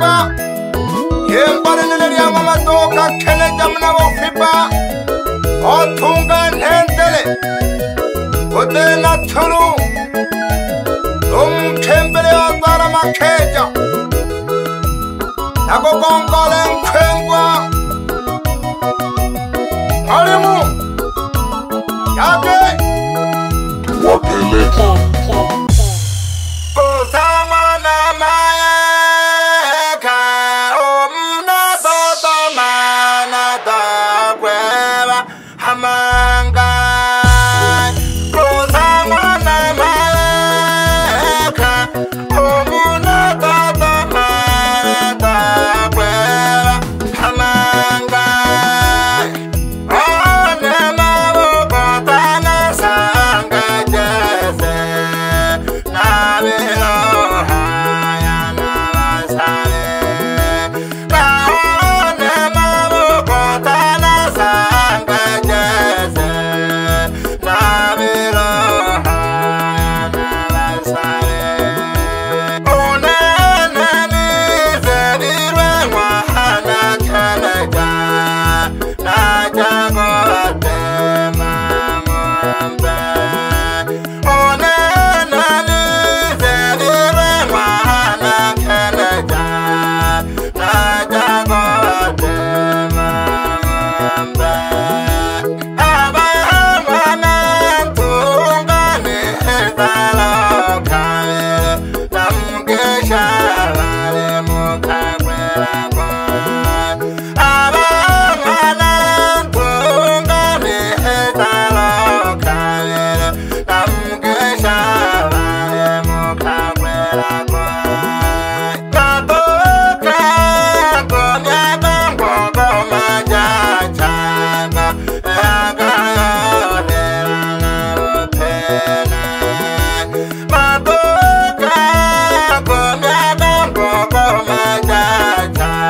fiba yembarenele ya mama doka kele jamna wo fiba otunga hendele odena thuru kembele atara makeja nako kongole nkwengwa alimu yake wapele kusama na maeka omna toto mana takweva hamanga kusama na maeka omna toto mana takweva hamanga Bye.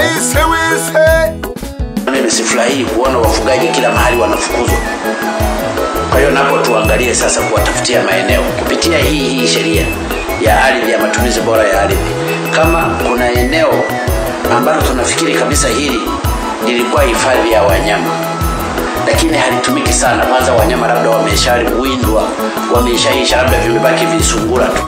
Mimi sifurahi kuona wafugaji kila mahali wanafukuzwa. Kwa hiyo napo tuangalie sasa kuwatafutia maeneo kupitia hii sheria ya ardhi ya matumizi bora ya ardhi. Kama kuna eneo ambalo tunafikiri kabisa hili lilikuwa hifadhi ya wanyama lakini halitumiki sana, kwanza wanyama labda wameshawindwa, wameshaisha, labda vimebaki visungura tu.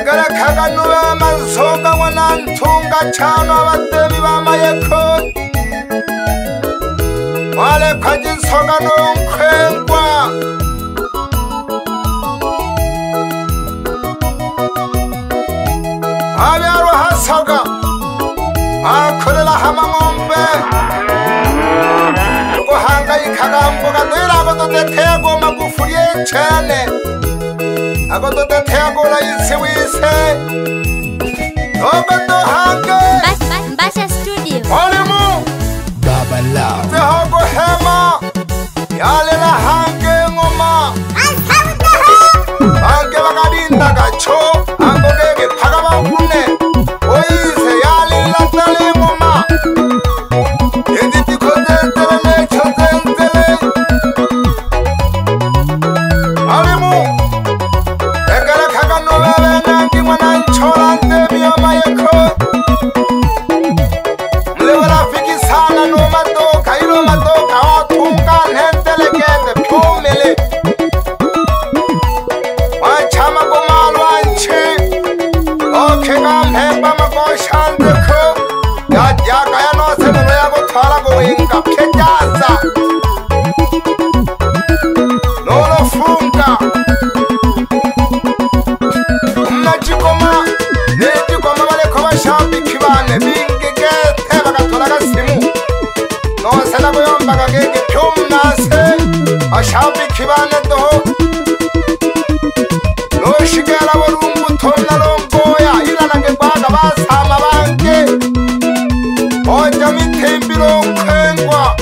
Egala kaganuwa mansoga wanantunga chano abatemi bamayeko wale kwajisoga nonkwengwa abyaro hasoga akolela hamangombe guhangayikaga mbuga dirago dodetego magufuriye cyane ago dodetego layise wise ogo dohange Mbasha Studio olimu Baba Love tehogo hema yalela hange ngoma hange bagadinda gacho angogege pagabahune oyise yalela tale ngoma editi kozentele chozentele alimu egala kagano bebe nangi mwana nchorande miyama yeko mlewala fiki sana no madoka ilo madoka watunga ntentele kete pumele wachama gomalo anchi okega mpemba magoshanteko yakaya nosenero yagutwara guhinga kejaza nolofunga umnachikoma nejikoma baleko bashambiki bane bingigete bagatora agasimu nosena buyombaga gege pyumnase bashambiki bane doho noshigera borumbutomna longoya ilanage gwaga basama bange oja mitimbiro nkwengwa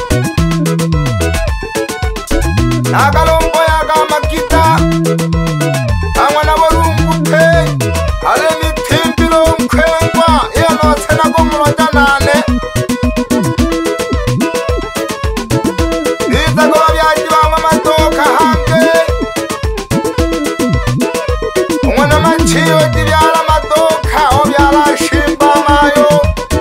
nagalomboya gamagita amwe naborumbute ale mitimbiro nkwengwa iyo notena gumuroja nane bizago babyaji bamwe amadoka hange umwe n'amaciyo gibyara amadoka obyara shimba mayo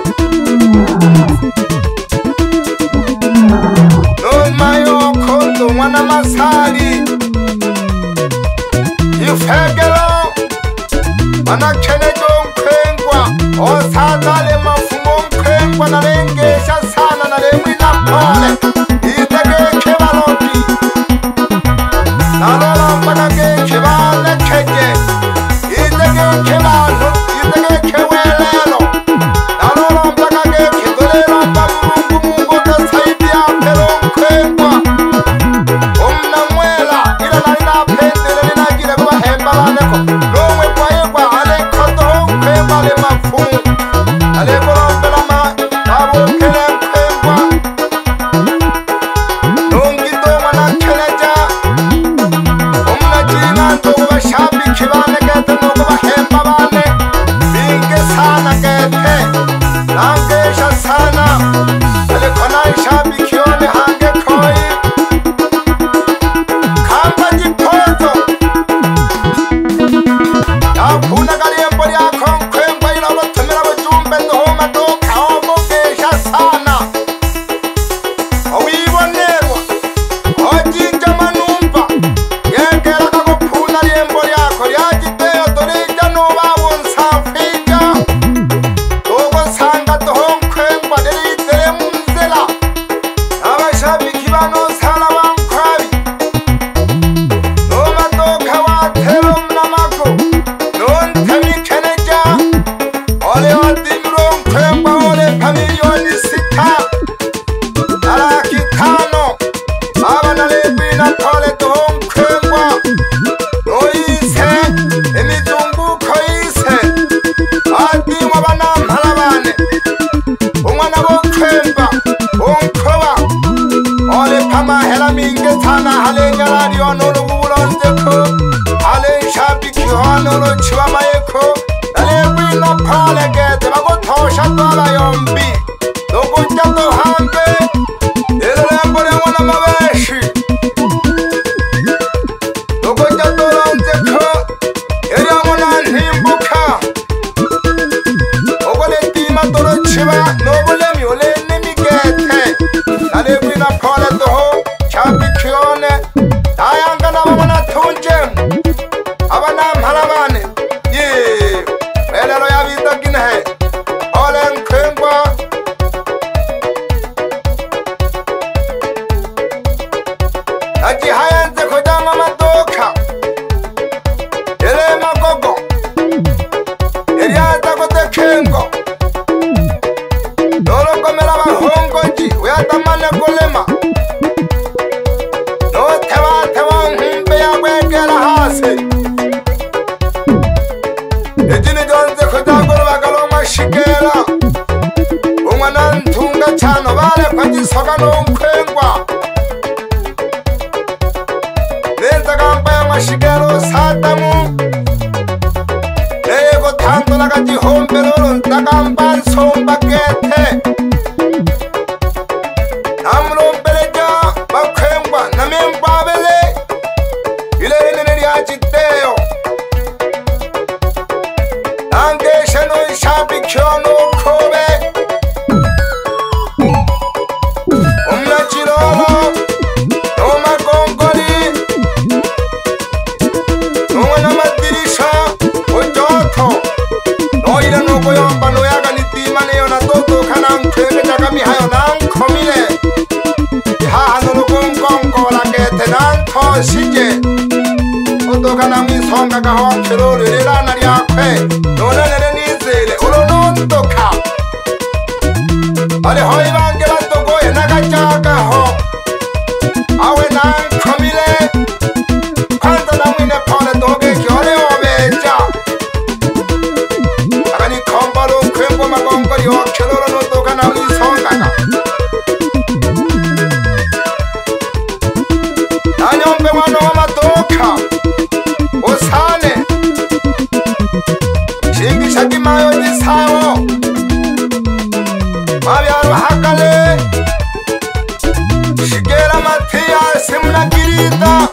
mayo kondo mwana masari ifegelo mana kenejo nkwengwa osazale mafumo nkwengwa nalengesha sana nalemwi na pole itegeke baloki nalola mpaka geke balekeje itegeke bantu itegeke welelo nalola mpaka geke dolera mba murungu mungo tasaidi ya pero nkwengwa omnamwela ila nalina pendele ninagire kubahemba baneko nomwe kwayegwa alekodoho nkwengwa ale mafumu alekolombela babokele nkwengwa nongidomwa nakeneja omnajina ndogo bashabiki bane gete nogo bahemba bane binge sana gete nangesha sana alekona ishabiki yone hange koi kamba jipoto yakuna galiembo lyako nkwengwa ilabotomera bujumbe doho madoka obogesha sana owibonerwa ojinja manumva yegeraga gupuna liembo lyako lyagiteyo dorija nobabo nsafija dogo nsanga doho nkwengwa lilitere munzela abashabiki banosala bankwabi nomadoka watero mnamago nontemikeneja ole odimiro nkwengwa ole pamiliyoni sita arakitano abana lebwina tole doho nkwengwa noyise emizunguko yise adimwa banampala bane umwana bokwemba onkoba ole pamahela minge tana halenyarariyo nolobulonzeko ale nshabiki hanolo chibamayeko alebwina pale gete bagotosha dola yombi nokuja dohange elelembo lyamwana mabeshi nokuja dolonzeko eryamwana ntimbuka ogoletima dolo chiba nobulemi olenimigete alebwina pale doho chabikiyone tayanga nabamwana tunje abanampala bane ye shabiki onukobe umnachirolo nomagongoli nomwana madirisha ojoto noira nogoyomba noyaga nitima neyo na toto kana nkwege jagami hayo nankomile hahano nugongongola gete nantoshije odogana mwisonga gaho kirolo rirana ryakwe nonanere nizere uronondoka ari hoyi bange batogoye nagajagaho awe nankomile kwanza namwine pole doge kyole obeja agani kombalo kwembo magongoli ho kirolo nodogana mwisonga ga nanyombe mwana wa madoka osane shingisha kimayo nisawo mabyaro hakale shigera matiya simnagirida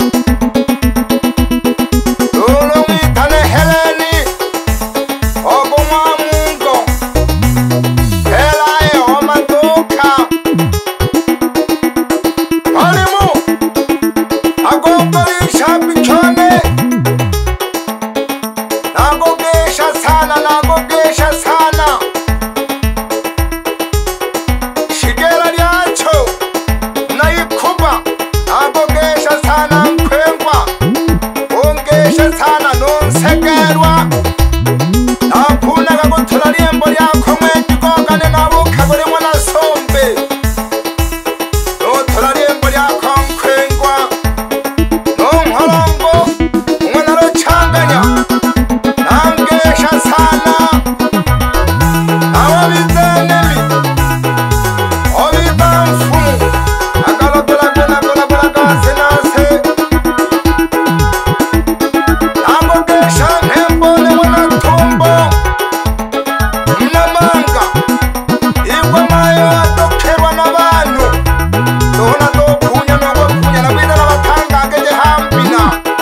lolo mitane heleni ogomwa mungo helae o madoka alimu agogoli shabikone nagogesha sana shigera lyacho nayikuba nagogesha sana nkwengwa ongesha sana nonsegerwa nakunaga gutula liembo lyako mwenjigongane nabukagore mwana sombe notula liembo lyako nkwengwa nonkolongo umwana rochanganya nangesha sana awabizenemi obibanfu agalogolagolagolagolagasenase nagogesha mpembole mwanatumbo mnamanga igwamayo adokerwa n'abantu dona dokunya nogokunya nagwida n'abatangageje hambina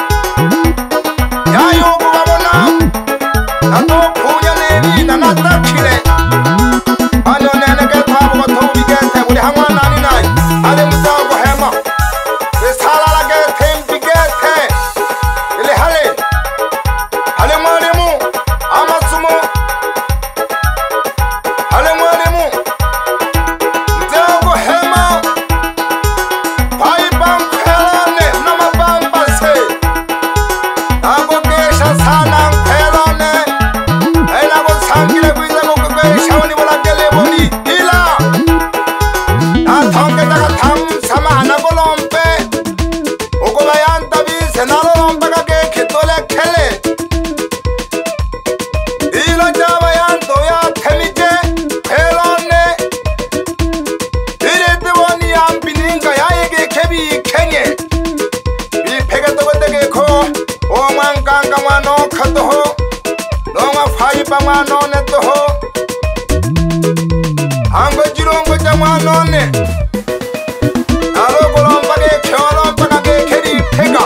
yayugu babona nadokunya nebina natakire ano nenege twabugo tubigete buri hamwe nani nayi ale muzago hema besalala gete mbigete ile hale mwalimu amasumo hale mwalimu muzago hema paibamkwelane namabambase nagogesha sana nkwelane sangile kwiza kukwesha oni bolagele boli ila natonge daga samana golompe ugoba yantabise nalolompe kage kitole kele ila jaba yanto ya temije pelone irete woni yambininga yayege kebi kenye bipege tobodege ko o mwankanga mwano katoho nonga faiba mwanone toho ango jirongo ja mwanone alogolomba ge kyolomba kage keri pega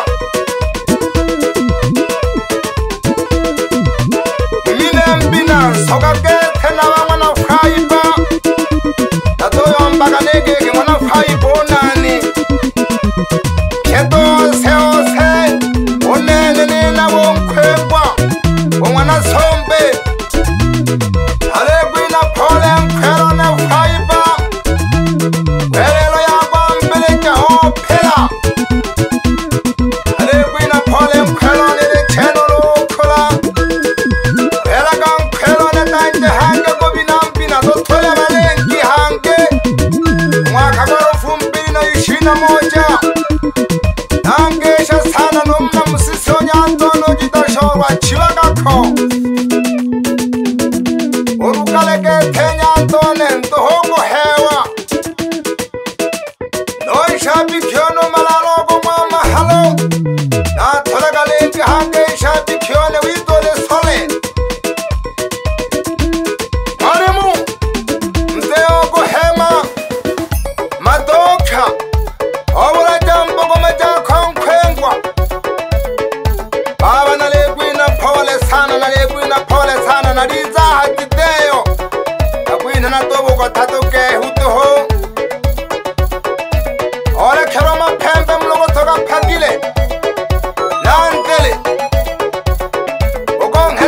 minembina soga gete na mwana faiba natoyomba kanege ke mwana faiba onani kedo seose onene nena wonkwengwa omwana sombe alegwina pole nkwelone faiba welelo yagwambeleja opela alegwina pole nkwelone lecheno lukola welaga nkwelone tanje hange gobinambina dotole balengi hange mwaka gorofu 2021 nangesha sana nomna musisi onyantono jidashorwa chibagako urukalege tenyantone ntohongo hewa noishabikyono malalogo mwamahalo natolagalengi hange ishabikyone widole sole mwalimu mzeogo hema madoka obula jambo gomejakonkwengwa baba nalegwina pole sana nalegwina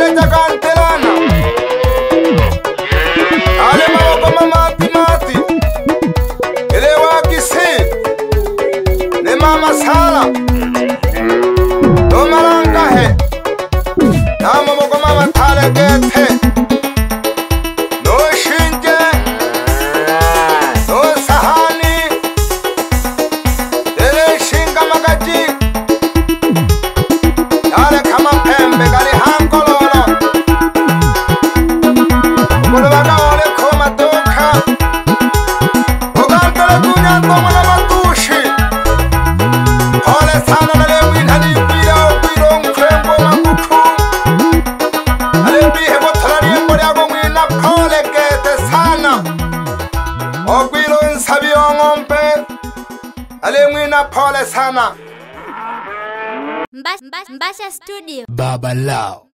Aja kantelana ale mawoko mati ele wakisi ne mama sala do maranga he na mawoko mama thale gethe no shinje no sahani ele shinga magaji ale kama pembe gali hankololo Bolvana ole koma toka Ogantele kunya tomala matushi Ole sana na lewi nani pira opiro mkrembo makuku Ale bihe botalari mbori ago mwina pole kete sana Opiro nsabi ongompe Ale mwina pole sana Mbasha Studio. Baba Lao.